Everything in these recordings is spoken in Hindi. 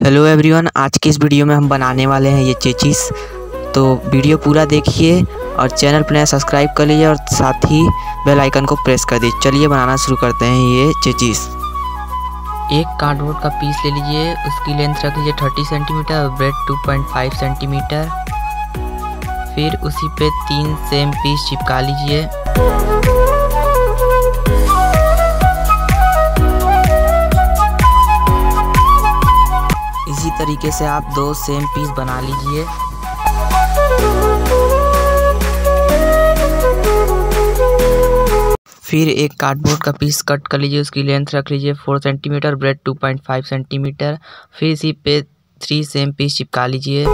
हेलो एवरीवन, आज की इस वीडियो में हम बनाने वाले हैं ये चेचिस। तो वीडियो पूरा देखिए और चैनल पर नया सब्सक्राइब कर लीजिए और साथ ही बेल आइकन को प्रेस कर दीजिए। चलिए बनाना शुरू करते हैं ये चेचिस। एक कार्डबोर्ड का पीस ले लीजिए, उसकी लेंथ रख लीजिए 30 सेंटीमीटर और ब्रेड 2.5 सेंटीमीटर। फिर उसी पे 3 सेम पीस चिपका लीजिए। इसी तरीके से आप 2 सेम पीस बना लीजिए। फिर एक कार्डबोर्ड का पीस कट कर लीजिए, उसकी लेंथ रख लीजिए 4 सेंटीमीटर, ब्रेड 2.5 सेंटीमीटर। फिर इसी पे 3 सेम पीस चिपका लीजिए।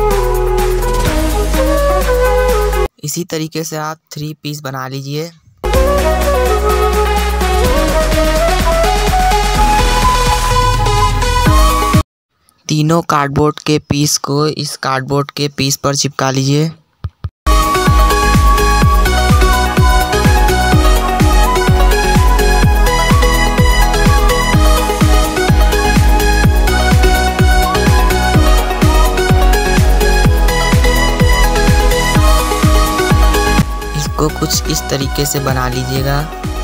इसी तरीके से आप 3 पीस बना लीजिए। तीनों कार्डबोर्ड के पीस को इस कार्डबोर्ड के पीस पर चिपका लीजिए। इसको कुछ इस तरीके से बना लीजिएगा।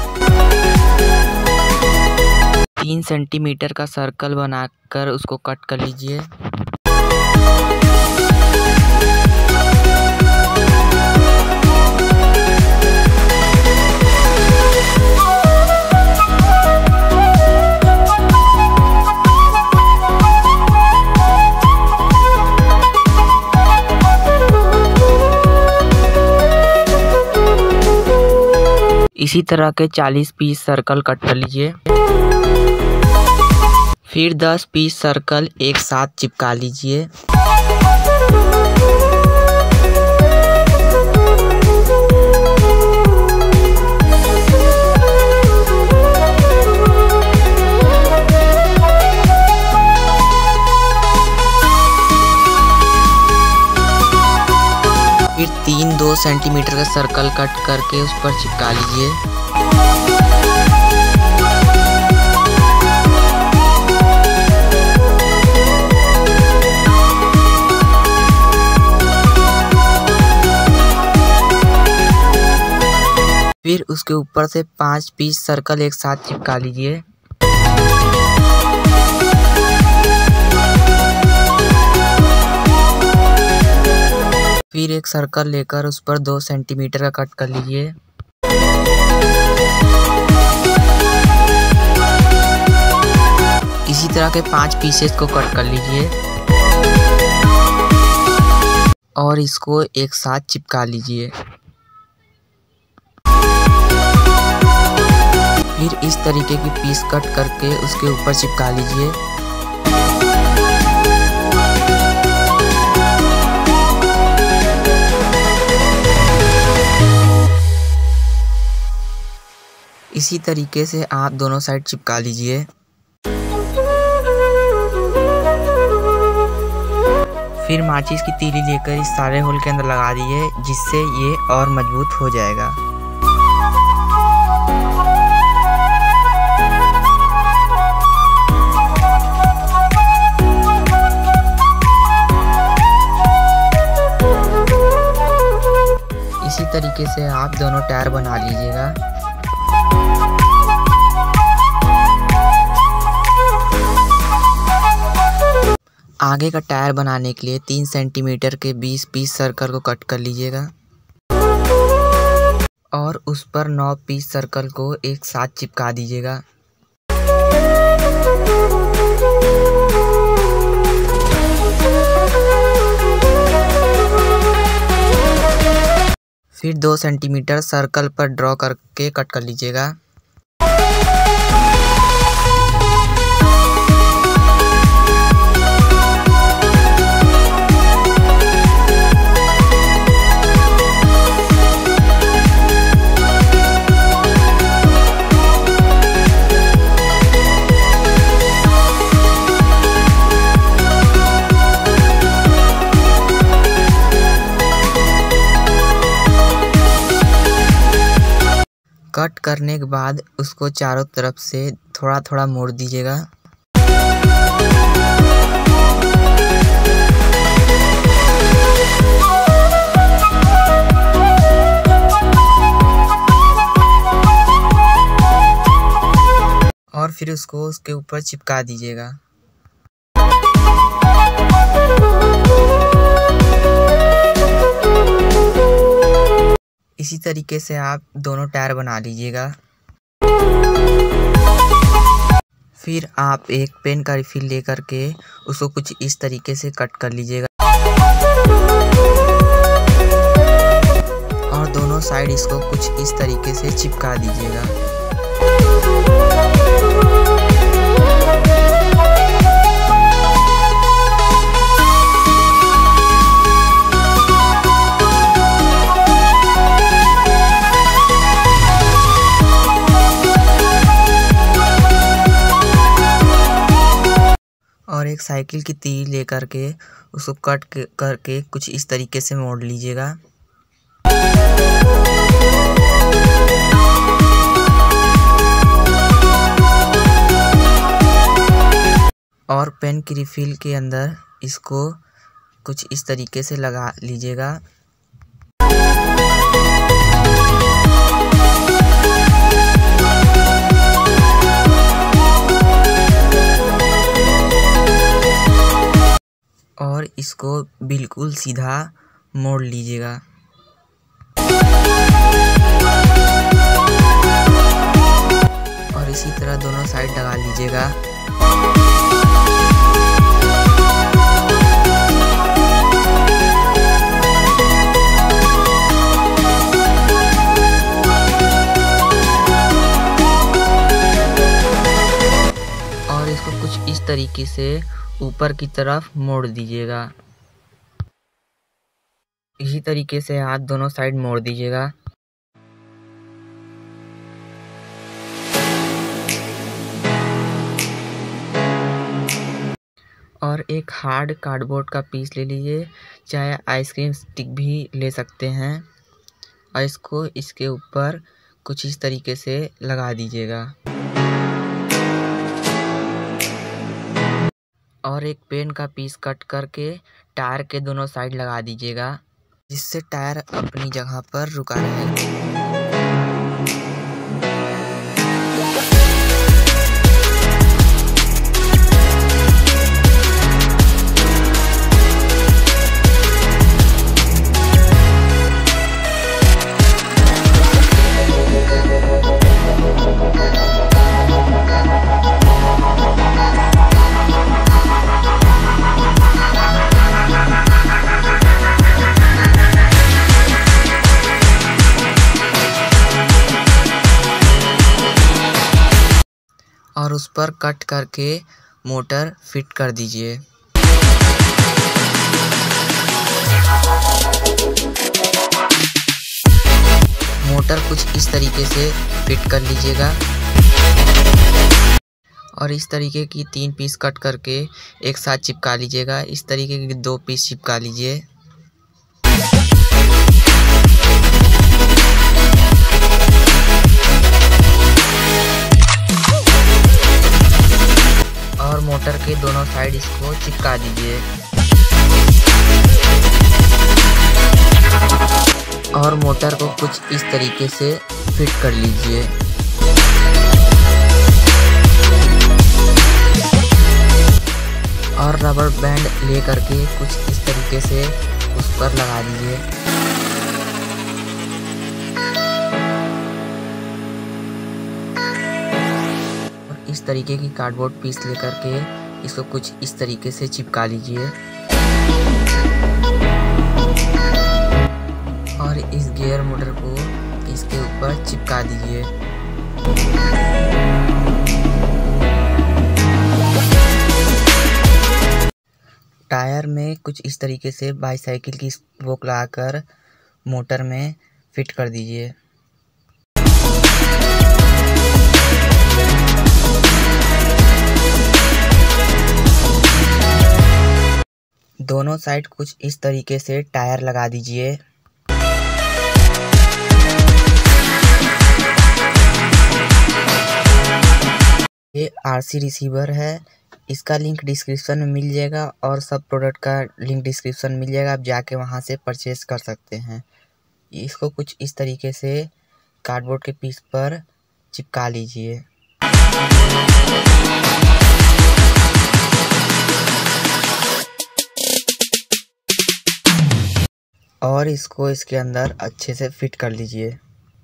3 सेंटीमीटर का सर्कल बनाकर उसको कट कर लीजिए। इसी तरह के 40 पीस सर्कल कट कर लीजिए। फिर 10 पीस सर्कल एक साथ चिपका लीजिए। फिर 2 सेंटीमीटर का सर्कल कट करके उस पर चिपका लीजिए। फिर उसके ऊपर से 5 पीस सर्कल एक साथ चिपका लीजिए। फिर एक सर्कल लेकर उस पर 2 सेंटीमीटर का कट कर लीजिए। इसी तरह के 5 पीसेस को कट कर लीजिए और इसको एक साथ चिपका लीजिए। फिर इस तरीके की पीस कट करके उसके ऊपर चिपका लीजिए। इसी तरीके से आप दोनों साइड चिपका लीजिए। फिर माचिस की तीली लेकर इस सारे होल के अंदर लगा दीजिए, जिससे ये और मजबूत हो जाएगा। इसी तरीके से आप दोनों टायर बना लीजिएगा। आगे का टायर बनाने के लिए 3 सेंटीमीटर के 20 पीस सर्कल को कट कर लीजिएगा और उस पर 9 पीस सर्कल को एक साथ चिपका दीजिएगा। फिर 2 सेंटीमीटर सर्कल पर ड्रॉ करके कट कर लीजिएगा। कट करने के बाद उसको चारों तरफ से थोड़ा थोड़ा मोड़ दीजिएगा। फिर उसको उसके ऊपर चिपका दीजिएगा। इसी तरीके से आप दोनों टायर बना लीजिएगा। फिर आप एक पेन का रिफिल लेकर के उसको कुछ इस तरीके से कट कर लीजिएगा और दोनों साइड इसको कुछ इस तरीके से चिपका दीजिएगा। और एक साइकिल की तीर लेकर के उसको कट करके कुछ इस तरीके से मोड़ लीजिएगा। और पेन की रिफिल के अंदर इसको कुछ इस तरीके से लगा लीजिएगा। और इसको बिल्कुल सीधा मोड़ लीजिएगा। और इसी तरह दोनों साइड लगा लीजिएगा। और इसको कुछ इस तरीके से ऊपर की तरफ मोड़ दीजिएगा। इसी तरीके से हाथ दोनों साइड मोड़ दीजिएगा। और एक हार्ड कार्डबोर्ड का पीस ले लीजिए, चाहे आइसक्रीम स्टिक भी ले सकते हैं और इसको इसके ऊपर कुछ इस तरीके से लगा दीजिएगा। और एक पेन का पीस कट करके टायर के दोनों साइड लगा दीजिएगा, जिससे टायर अपनी जगह पर रुका रहे। और उस पर कट करके मोटर फिट कर दीजिए। मोटर कुछ इस तरीके से फिट कर लीजिएगा और इस तरीके की 3 पीस कट करके एक साथ चिपका लीजिएगा। इस तरीके के 2 पीस चिपका लीजिए। और मोटर के दोनों साइड इसको चिपका दीजिए। और मोटर को कुछ इस तरीके से फिट कर लीजिए। और रबर बैंड ले करके कुछ इस तरीके से उस पर लगा दीजिए। इस तरीके की कार्डबोर्ड पीस लेकर के इसको कुछ इस तरीके से चिपका लीजिए और इस गियर मोटर को इसके ऊपर चिपका दीजिए। टायर में कुछ इस तरीके से बाईसाइकिल की स्पोक लगाकर मोटर में फिट कर दीजिए। दोनों साइड कुछ इस तरीके से टायर लगा दीजिए। ये आरसी रिसीवर है, इसका लिंक डिस्क्रिप्शन में मिल जाएगा और सब प्रोडक्ट का लिंक डिस्क्रिप्शन मिल जाएगा, आप जाके वहां से परचेज कर सकते हैं। इसको कुछ इस तरीके से कार्डबोर्ड के पीस पर चिपका लीजिए। और इसको इसके अंदर अच्छे से फिट कर लीजिए।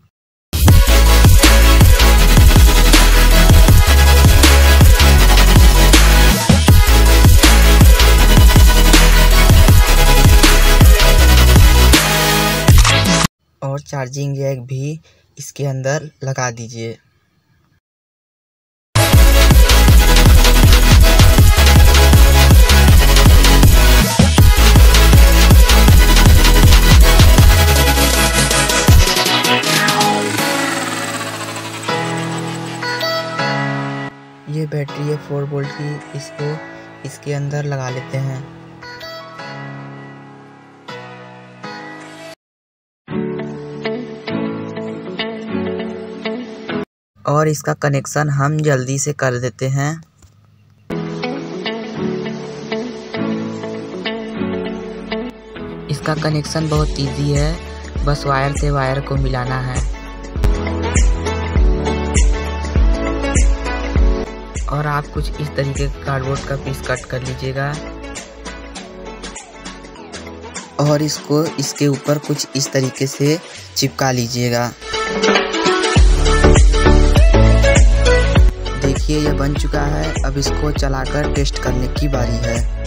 और चार्जिंग जैक भी इसके अंदर लगा दीजिए। ये बैटरी है 4 वोल्ट की, इसको इसके अंदर लगा लेते हैं। और इसका कनेक्शन हम जल्दी से कर देते हैं। इसका कनेक्शन बहुत इजी है, बस वायर से वायर को मिलाना है। और आप कुछ इस तरीके का कार्डबोर्ड का पीस कट कर लीजिएगा और इसको इसके ऊपर कुछ इस तरीके से चिपका लीजिएगा। देखिए ये बन चुका है। अब इसको चलाकर टेस्ट करने की बारी है।